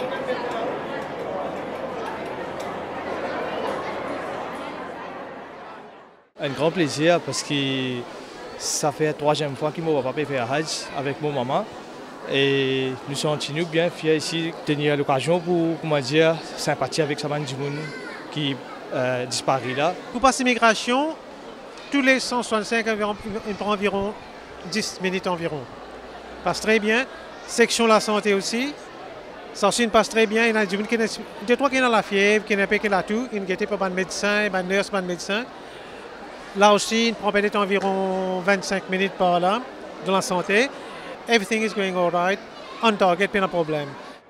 Un grand plaisir parce que ça fait la troisième fois que mon papa fait un Hajj avec mon maman. Et nous sommes bien fiers ici de tenir l'occasion pour, comment dire, sympathie avec Saman Djimoun qui disparaît là. Pour passer migration, tous les 165 environ, il prend environ 10 minutes environ. Passe très bien. Section la santé aussi. Ça aussi passe très bien. Il y a des gens qui ont la fièvre, qui n'ont pas tout. Ils n'ont pas de médecin, pas de nurse, pas de médecin. Là aussi, il prend peut-être environ 25 minutes par là, dans la santé. Everything is going all right, on target, pas de problème.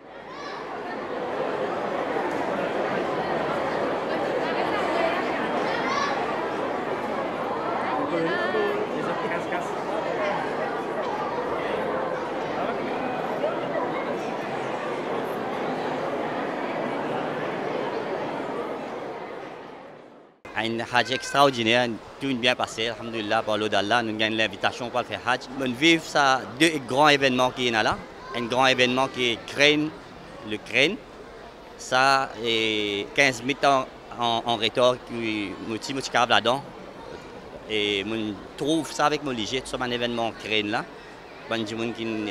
Un Hajj extraordinaire, tout bien passé, alhamdoulilah, par l'eau d'Allah, nous gagnons l'invitation pour faire Hajj. Nous vivons ça, deux grands événements qui sont là. Un grand événement qui est le Crane. Ça, et 15 minutes en retard, qui est là-dedans. Et je trouve ça avec mon léger, c'est un événement Crane là. Bon, gens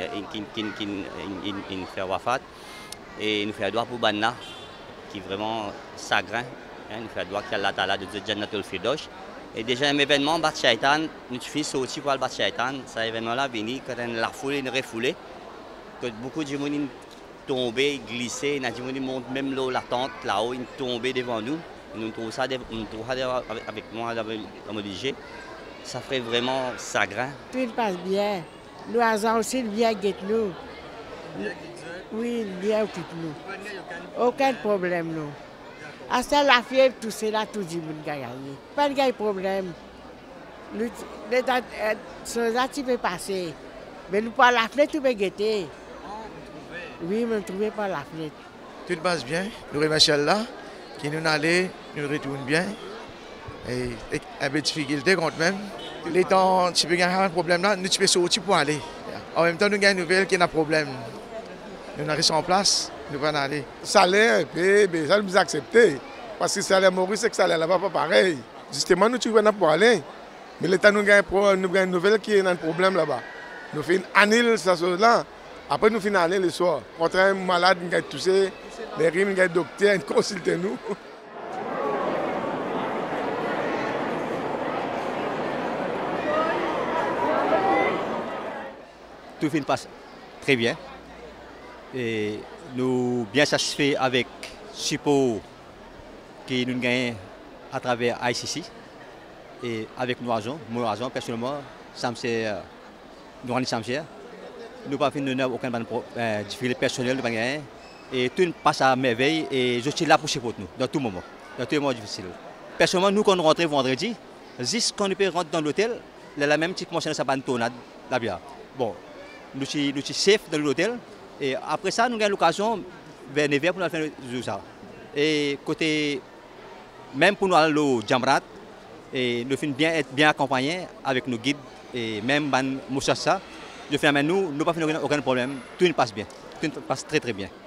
qui fait wafat. Et nous faisons droit pour Banna, qui est vraiment sagrin. Nous faisons droit qu'il y a la de Jannatul Firdaus. Et déjà, un événement, Bat Shaitan, nous faisons sortir pour le Bat Shaitan. Cet événement-là venu quand la foule est refoulée. Que beaucoup de gens sont tombés, glissés, il y a des gens qui montent même la tente là-haut, ils sont tombés devant nous. Nous trouvons ça avec moi, avec mon DJ. Ça fait vraiment sagrin. Tout passe bien. L'oiseau aussi, il vient guetter nous. Oui, il vient occuper nous. Aucun problème, nous. À ça, la fièvre, tout cela, tout le monde a gagné. Pas de problème. Les choses peuvent passer. Mais nous, par la fenêtre, tout peut guetter. Oui, mais ne trouvez pas la fenêtre. Tout passe bien. Nous remercions Allah qui nous allait, nous retourne bien. Et un peu de difficulté quand même. Les temps, si vous avez un problème là, nous pouvons sortir pour aller. En même temps, nous avons une nouvelle qui a un problème. Nous restons en place, nous allons aller. Salaire, mais ça nous accepter. Parce que le salaire Maurice, c'est que le salaire là-bas pas pareil. Justement, nous trouvons pour aller. Mais l'État nous avons une nouvelle qui a un problème là-bas. Nous faisons annuler cette chose-là. Après, nous finissons aller le soir. Quand un malade, nous avons touché, les rimes, nous avons docteur, nous consultez nous. Tout passe très bien. Et nous sommes bien satisfaits avec le support que nous gagnons à travers ICC et avec nos agents. Mon agent, personnellement, nous n'avons pas aucun difficulté personnelle et tout passe à merveille et je suis là pour supporter nous dans tout moment difficile. Personnellement, nous quand nous rentrons vendredi, juste quand nous pouvons rentrer dans l'hôtel, la même petite commence à faire une tornade là-bas. Bon, nous sommes safe dans l'hôtel. Et après ça, nous avons l'occasion vers 9h pour nous faire ça. Et côté, même pour nous aller au Jamrat, et nous finissons bien être bien accompagnés avec nos guides et même Moussassa. Nous n'avons pas aucun problème. Tout passe bien. Tout passe très très bien.